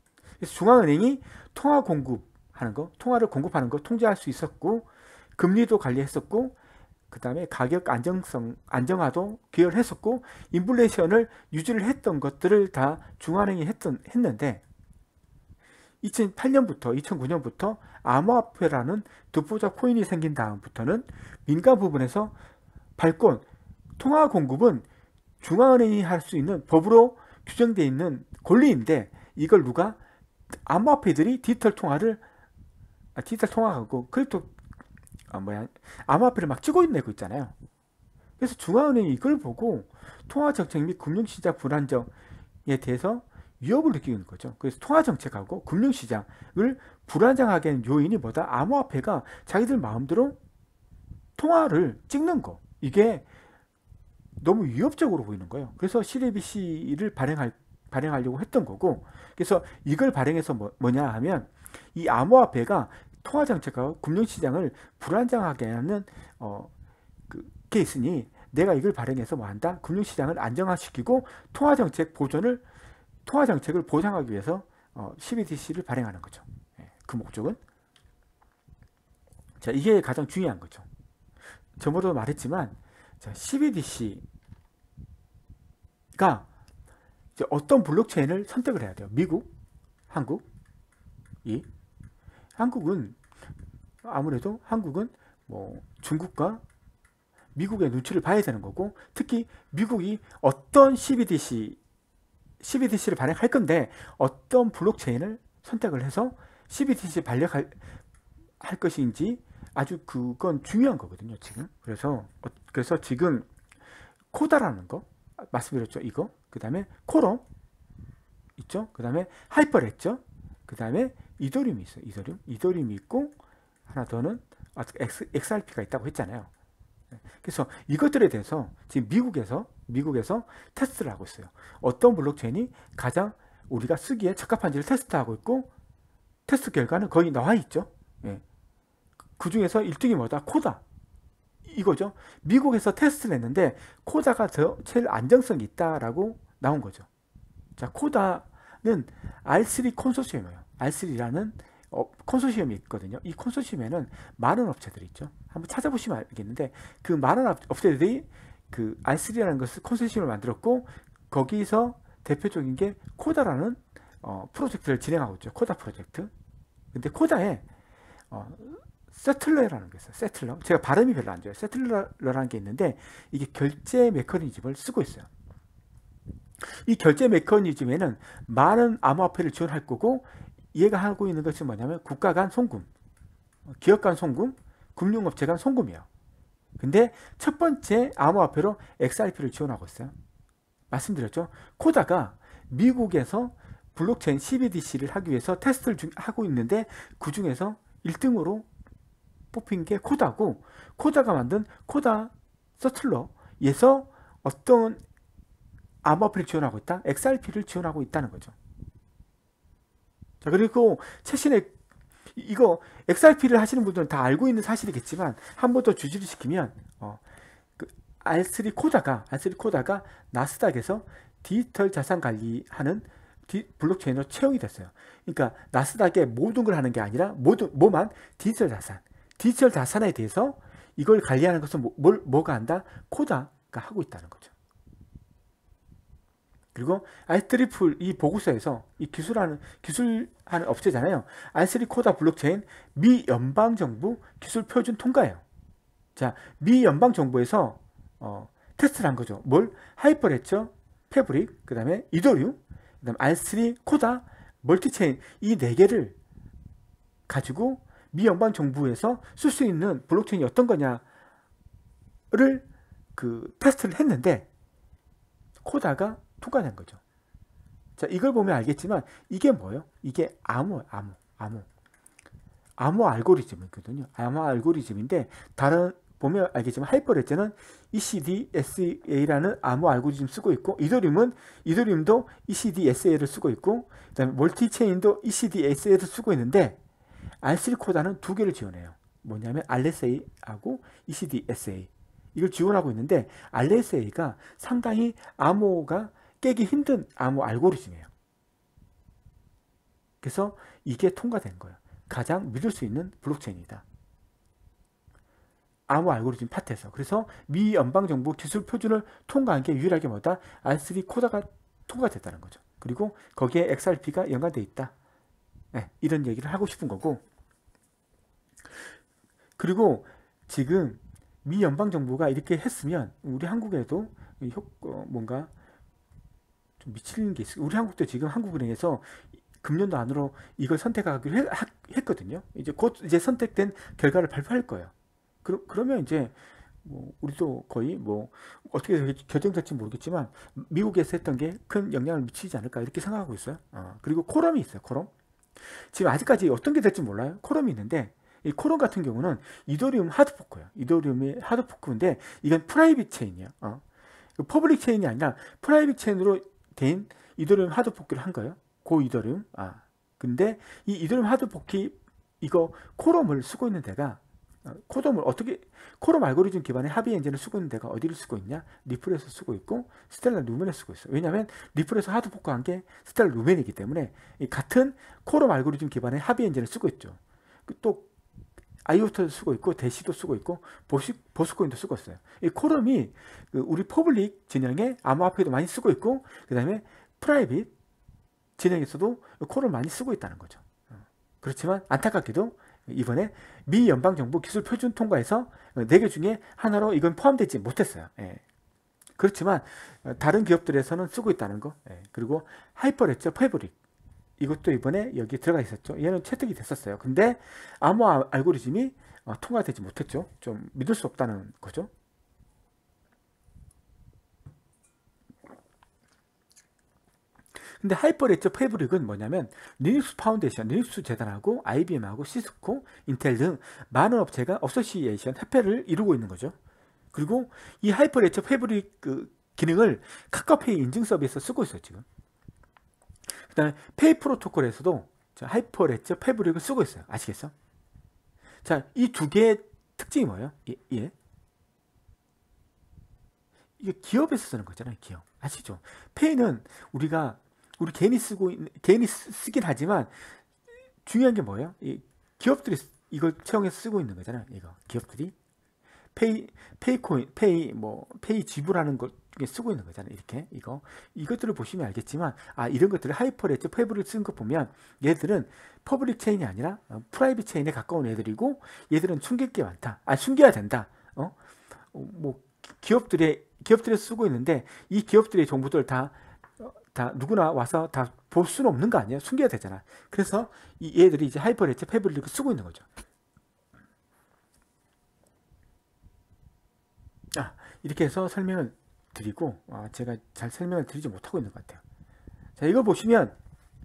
그래서 중앙은행이 통화 공급하는 거, 통화를 공급하는 거 통제할 수 있었고, 금리도 관리했었고, 그 다음에 가격 안정성, 안정화도 기여했었고, 인플레이션을 유지를 했던 것들을 다 중앙은행이 했던, 했는데, 이천팔 년부터 이천구 년부터 암호화폐라는 독보자 코인이 생긴 다음부터는 민간 부분에서 발권, 통화 공급은 중앙은행이 할 수 있는 법으로 규정되어 있는 권리인데, 이걸 누가 암호화폐들이 디지털 통화를 아, 디지털 통화하고 크립토 아 뭐야 암호화폐를 막 찍어내고 있잖아요. 그래서 중앙은행이 이걸 보고 통화정책 및 금융시장 불안정에 대해서 위협을 느끼는 거죠. 그래서 통화정책하고 금융시장을 불안정하게 하는 요인이 뭐다? 암호화폐가 자기들 마음대로 통화를 찍는 거. 이게 너무 위협적으로 보이는 거예요. 그래서 씨디비씨를 발행할, 발행하려고 했던 거고, 그래서 이걸 발행해서 뭐, 뭐냐 하면 이 암호화폐가 통화정책과 금융시장을 불안정하게 하는 어, 그, 게 있으니 내가 이걸 발행해서 뭐 한다? 금융시장을 안정화시키고 통화정책 보존을 통화정책을 보장하기 위해서 어, 씨비디씨를 발행하는 거죠. 예, 그 목적은. 자, 이게 가장 중요한 거죠. 저번에도 말했지만 자, 씨비디씨가 이제 어떤 블록체인을 선택을 해야 돼요. 미국, 한국, 이 한국은 아무래도 한국은 뭐 중국과 미국의 눈치를 봐야 되는 거고, 특히 미국이 어떤 씨비디씨 씨비디씨를 발행할 건데 어떤 블록체인을 선택을 해서 씨비디씨 발행할 할 것인지 아주 그건 중요한 거거든요, 지금. 그래서 그래서 지금 코다라는 거 말씀드렸죠, 이거. 그다음에 코롬 있죠. 그다음에 하이퍼레죠. 그다음에 이더리움이 있어요. 이더리움. 이더리움이 있고 하나 더는 엑스알피가 있다고 했잖아요. 그래서 이것들에 대해서 지금 미국에서 미국에서 테스트를 하고 있어요. 어떤 블록체인이 가장 우리가 쓰기에 적합한지를 테스트하고 있고, 테스트 결과는 거의 나와 있죠. 예. 그 중에서 일 등이 뭐다? 코다. 이거죠. 미국에서 테스트를 했는데 코다가 더 제일 안정성이 있다라고 나온 거죠. 자, 코다는 알 쓰리 콘소시엄이에요. 알 쓰리라는 어, 콘소시엄이 있거든요. 이 콘소시엄에는 많은 업체들이 있죠. 한번 찾아보시면 알겠는데 그 많은 업체들이 그 알 쓰리라는 것을 콘소시엄을 만들었고, 거기서 대표적인 게 코다라는 어, 프로젝트를 진행하고 있죠. 코다 프로젝트. 근데 코다에 어, 세틀러라는 게 있어요. 세틀러. 제가 발음이 별로 안 좋아요. 세틀러라는 게 있는데 이게 결제 메커니즘을 쓰고 있어요. 이 결제 메커니즘에는 많은 암호화폐를 지원할 거고, 얘가 하고 있는 것은 뭐냐면 국가 간 송금, 기업 간 송금, 금융업체 간 송금이에요. 근데 첫 번째 암호화폐로 엑스알피를 지원하고 있어요. 말씀드렸죠. 코다가 미국에서 블록체인 씨비디씨를 하기 위해서 테스트를 하고 있는데 그 중에서 일 등으로 뽑힌 게 코다고, 코다가 만든 코다 서틀러에서 어떤 암호화폐를 지원하고 있다? 엑스알피를 지원하고 있다는 거죠. 자, 그리고 최신에 이거 엑스알피를 하시는 분들은 다 알고 있는 사실이겠지만 한 번 더 주지를 시키면 어, 그 알 쓰리 코다가 알 쓰리 코다가 나스닥에서 디지털 자산 관리하는 디, 블록체인으로 채용이 됐어요. 그러니까 나스닥에 모든 걸 하는 게 아니라 모든 뭐만 디지털 자산, 디지털 자산에 대해서 이걸 관리하는 것은 뭐, 뭘, 뭐가 한다? 코다가 하고 있다는 거죠. 그리고 알쓰리 이 보고서에서 이 기술하는 기술하는 업체잖아요. 알 쓰리 코다 블록체인 미 연방 정부 기술 표준 통과예요. 자, 미 연방 정부에서 어, 테스트를 한 거죠. 뭘? 하이퍼레처, 패브릭, 그다음에 이더리움, 그다음에 알 쓰리 코다, 멀티체인 이 네 개를 가지고 미 연방 정부에서 쓸 수 있는 블록체인이 어떤 거냐를 그 테스트를 했는데 코다가 통과된 거죠. 자, 이걸 보면 알겠지만 이게 뭐예요? 이게 암호, 암호, 암호, 암호 알고리즘이거든요. 암호 알고리즘인데 다른 보면 알겠지만 하이퍼레저는 이씨디에스에이라는 암호 알고리즘 쓰고 있고, 이더리움은 이더리움도 이씨디에스에이를 쓰고 있고, 그다음에 멀티체인도 이씨디에스에이를 쓰고 있는데 알 쓰리 코다는 두 개를 지원해요. 뭐냐면 알에스에이하고 이씨디에스에이 이걸 지원하고 있는데 알에스에이가 상당히 암호가 깨기 힘든 암호 알고리즘이에요. 그래서 이게 통과된 거예요. 가장 믿을 수 있는 블록체인이다. 암호 알고리즘 파트에서. 그래서 미 연방정부 기술 표준을 통과한 게 유일하게 뭐다? 알 쓰리 코다가 통과됐다는 거죠. 그리고 거기에 엑스알피가 연관되어 있다. 네, 이런 얘기를 하고 싶은 거고. 그리고 지금 미 연방정부가 이렇게 했으면 우리 한국에도 효, 어, 뭔가 좀 미치는 게 있어요. 우리 한국도 지금 한국은행에서 금년도 안으로 이걸 선택하기로 해, 하, 했거든요. 이제 곧 이제 선택된 결과를 발표할 거예요. 그러, 그러면 이제 뭐 우리도 거의 뭐 어떻게 결정될지 모르겠지만 미국에서 했던 게 큰 영향을 미치지 않을까 이렇게 생각하고 있어요. 어, 그리고 코럼이 있어요. 코럼. 지금 아직까지 어떤 게 될지 몰라요. 코럼이 있는데 이 코럼 같은 경우는 이더리움 하드포크예요. 이더리움이 하드포크인데 이건 프라이빗 체인이에요. 어. 퍼블릭 체인이 아니라 프라이빗 체인으로 된 이더리움 하드포크를 한 거예요. 고 이더리움. 아. 근데 이 이더리움 하드포크 이거 코럼을 쓰고 있는 데가 코덤을 어떻게 코럼 알고리즘 기반의 합의 엔진을 쓰고 있는 데가 어디를 쓰고 있냐? 리플에서 쓰고 있고 스텔라 루멘에 쓰고 있어요. 왜냐하면 리플에서 하드포크한 게 스텔라 루멘이기 때문에 같은 코럼 알고리즘 기반의 합의 엔진을 쓰고 있죠. 또 아이오타도 쓰고 있고 대시도 쓰고 있고 보시, 보스코인도 쓰고 있어요. 이 코럼이 우리 퍼블릭 진영의 암호화폐도 많이 쓰고 있고 그 다음에 프라이빗 진영에서도 코럼 많이 쓰고 있다는 거죠. 그렇지만 안타깝게도 이번에 미 연방정부 기술 표준 통과에서 네 개 중에 하나로 이건 포함되지 못했어요. 예. 그렇지만 다른 기업들에서는 쓰고 있다는 거. 예. 그리고 하이퍼레저 패브릭 이것도 이번에 여기 들어가 있었죠. 얘는 채택이 됐었어요. 근데 암호 알고리즘이 통과되지 못했죠. 좀 믿을 수 없다는 거죠. 근데 하이퍼레저 패브릭은 뭐냐면 리눅스 파운데이션, 리눅스 재단하고 아이비엠하고 시스코, 인텔 등 많은 업체가 어소시에이션 협회를 이루고 있는 거죠. 그리고 이 하이퍼레저 패브릭 그 기능을 카카오페이 인증 서비스에서 쓰고 있어요 지금. 그 다음에 페이 프로토콜에서도 하이퍼레저 패브릭을 쓰고 있어요. 아시겠어? 자, 이 두 개의 특징이 뭐예요? 예, 예. 이게 기업에서 쓰는 거잖아요. 기업. 아시죠? 페이는 우리가 우리 개인이 쓰고 있는, 개인이 쓰긴 하지만 중요한 게 뭐예요? 이 기업들이 이걸 채용해서 쓰고 있는 거잖아요. 이거 기업들이 페이 페이 코인, 페이 뭐 페이 지불하는 것 중에 쓰고 있는 거잖아요. 이렇게 이거 이것들을 보시면 알겠지만 아 이런 것들을 하이퍼레저 패브릭 쓴 거 보면 얘들은 퍼블릭 체인이 아니라 프라이빗 체인에 가까운 애들이고 얘들은 숨길 게 많다. 아 숨겨야 된다. 어? 뭐 기업들의 기업들이 쓰고 있는데 이 기업들의 정보들 다 다 누구나 와서 다 볼 수는 없는 거 아니에요? 숨겨야 되잖아. 그래서 이 얘들이 이제 하이퍼레저 패브릭을 쓰고 있는 거죠. 아, 이렇게 해서 설명을 드리고 아, 제가 잘 설명을 드리지 못하고 있는 것 같아요. 자, 이거 보시면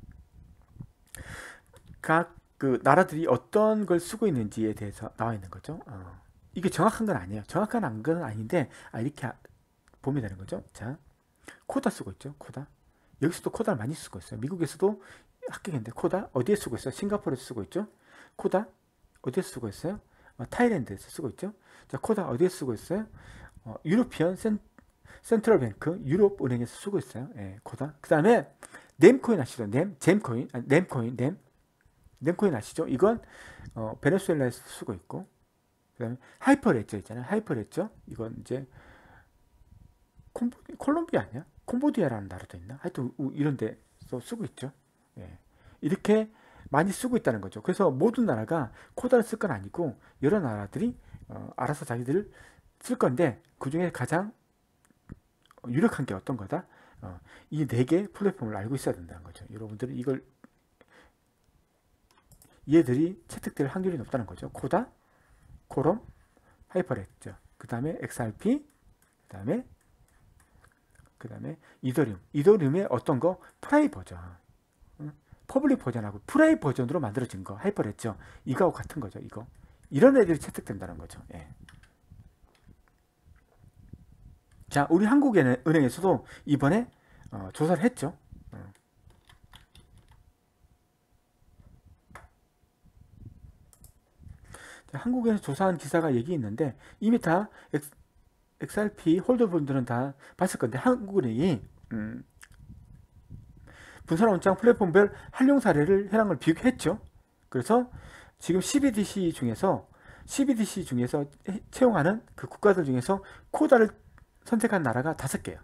각 그 나라들이 어떤 걸 쓰고 있는지에 대해서 나와 있는 거죠. 어, 이게 정확한 건 아니에요. 정확한 건 아닌데 아, 이렇게 보면 되는 거죠. 자, 코다 쓰고 있죠. 코다. 여기서도 코다를 많이 쓰고 있어요. 미국에서도 합격인데 코다 어디에 쓰고 있어요? 싱가포르에서 쓰고 있죠. 코다 어디에 쓰고 있어요? 어, 타일랜드에서 쓰고 있죠. 자, 코다 어디에 쓰고 있어요? 어, 유로피언 센, 센트럴 뱅크 유럽 은행에서 쓰고 있어요. 예, 코다. 그 다음에 넴코인 아시죠? 넴, 잼코인, 아니, 넴코인, 넴, 넴코인 아시죠? 이건 어, 베네수엘라에서 쓰고 있고, 그 다음에 하이퍼레저 있잖아요. 하이퍼레저 이건 이제 콤보, 콜롬비아 아니야? 콤보디아라는 나라도 있나? 하여튼 이런 데서 쓰고 있죠. 예. 이렇게 많이 쓰고 있다는 거죠. 그래서 모든 나라가 코다를 쓸 건 아니고 여러 나라들이 어, 알아서 자기들 쓸 건데 그 중에 가장 유력한 게 어떤 거다? 어, 이 네 개 플랫폼을 알고 있어야 된다는 거죠. 여러분들은 이걸 얘들이 채택될 확률이 높다는 거죠. 코다, 코럼, 하이퍼레저, 그 다음에 엑스알피, 그 다음에 그 다음에 이더리움. 이더리움의 어떤 거? 프라이 버전. 응? 퍼블릭 버전하고 프라이 버전으로 만들어진 거. 하이퍼레저. 이거하고 같은 거죠. 이거. 이런 애들이 채택된다는 거죠. 예. 자, 우리 한국은행에서도 이번에 어, 조사를 했죠. 어. 자, 한국에서 조사한 기사가 여기 있는데 이미 다 엑스, 엑스알피 홀더분들은 다 봤을 건데 한국은행이 음, 분산 원장 플랫폼별 활용 사례를 현황을 비교했죠. 그래서 지금 씨비디씨 중에서 씨비디씨 중에서 채용하는 그 국가들 중에서 코다를 선택한 나라가 다섯 개예요.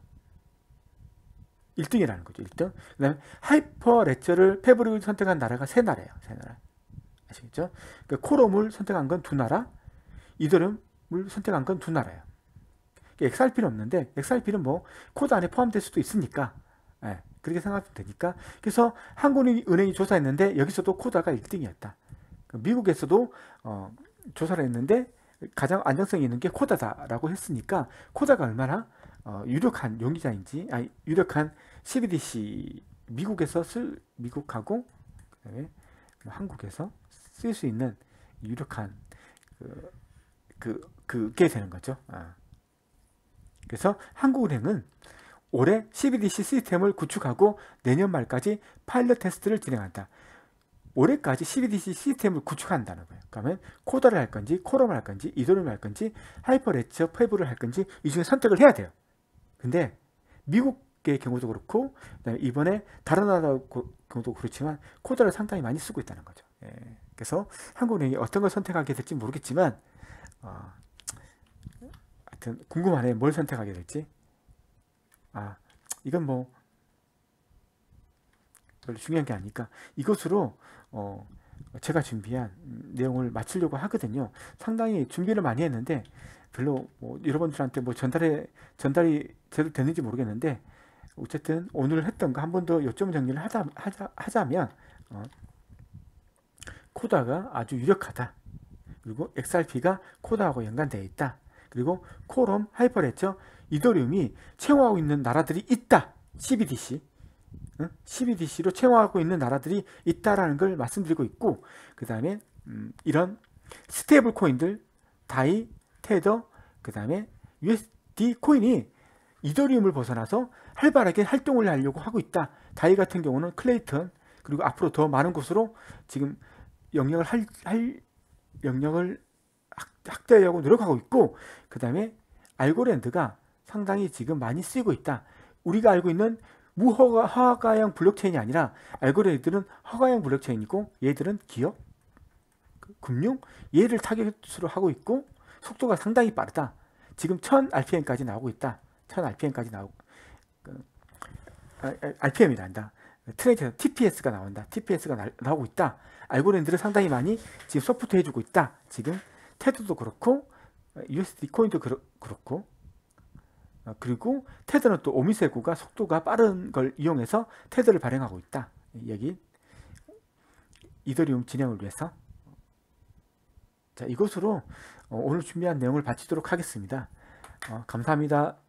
일 등이라는 거죠. 일 등. 그 다음에 하이퍼 레저를 패브릭을 선택한 나라가 세 나라예요. 세 나라. 아시겠죠? 그러니까 코롬을 선택한 건 두 나라, 이더리움을 선택한 건 두 나라예요. 엑스알피는 없는데 엑스알피는 뭐 코드 안에 포함될 수도 있으니까 예, 그렇게 생각하면 되니까. 그래서 한국은행이 조사했는데 여기서도 코다가 일 등이었다. 미국에서도 어, 조사를 했는데 가장 안정성이 있는 게 코다다라고 했으니까 코다가 얼마나 어, 유력한 용의자인지, 아니 유력한 씨비디씨 미국에서 쓸 미국하고 그다음에 한국에서 쓸 수 있는 유력한 그, 그 그게 되는 거죠. 아. 그래서 한국은행은 올해 씨비디씨 시스템을 구축하고 내년 말까지 파일럿 테스트를 진행한다. 올해까지 씨비디씨 시스템을 구축한다는 거예요. 그러면 코다를 할 건지, 코럼을 할 건지, 이더리움을 할 건지, 하이퍼레저 패브를 할 건지 이 중에 선택을 해야 돼요. 근데 미국의 경우도 그렇고 이번에 다른 나라 경우도 그렇지만 코다를 상당히 많이 쓰고 있다는 거죠. 예. 그래서 한국은행이 어떤 걸 선택하게 될지 모르겠지만 어, 하여튼 궁금하네. 뭘 선택하게 될지. 아, 이건 뭐 별로 중요한 게 아니까 이것으로 어, 제가 준비한 내용을 마치려고 하거든요. 상당히 준비를 많이 했는데 별로 뭐 여러분들한테 뭐 전달해 전달이 제대로 됐는지 모르겠는데 어쨌든 오늘 했던 거 한 번 더 요점 정리를 하자, 하자, 하자면 어, 코다가 아주 유력하다. 그리고 엑스알피가 코다하고 연관되어 있다. 그리고 코럼, 하이퍼레저, 이더리움이 채용하고 있는 나라들이 있다. 씨비디씨. 응? 씨비디씨로 채용하고 있는 나라들이 있다라는 걸 말씀드리고 있고, 그 다음에 음, 이런 스테이블 코인들, 다이, 테더, 그 다음에 유에스디 코인이 이더리움을 벗어나서 활발하게 활동을 하려고 하고 있다. 다이 같은 경우는 클레이턴, 그리고 앞으로 더 많은 곳으로 지금 영역을 할, 할 영역을 확대하려고 노력하고 있고, 그 다음에 알고랜드가 상당히 지금 많이 쓰이고 있다. 우리가 알고 있는 무허가 허가형 블록체인이 아니라 알고랜드는 허가형 블록체인이고 얘들은 기업, 금융, 얘를 타겟으로 하고 있고 속도가 상당히 빠르다. 지금 천 알피엠까지 나오고 있다. 천 알피엠까지 나오고 알피엠이 난다. 트레이드에서 티피에스가 나온다. 티피에스가 나, 나오고 있다. 알고랜드를 상당히 많이 지금 서포트 해주고 있다. 지금 테드도 그렇고 유에스디 코인도 그렇, 그렇고 그리고 테드는 또 오미세구가 속도가 빠른 걸 이용해서 테드를 발행하고 있다. 여기 이더리움 진행을 위해서. 자, 이것으로 오늘 준비한 내용을 마치도록 하겠습니다. 어, 감사합니다.